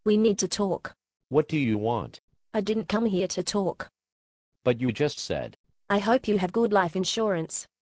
We need to talk. What do you want? I didn't come here to talk. But you just said. I hope you have good life insurance.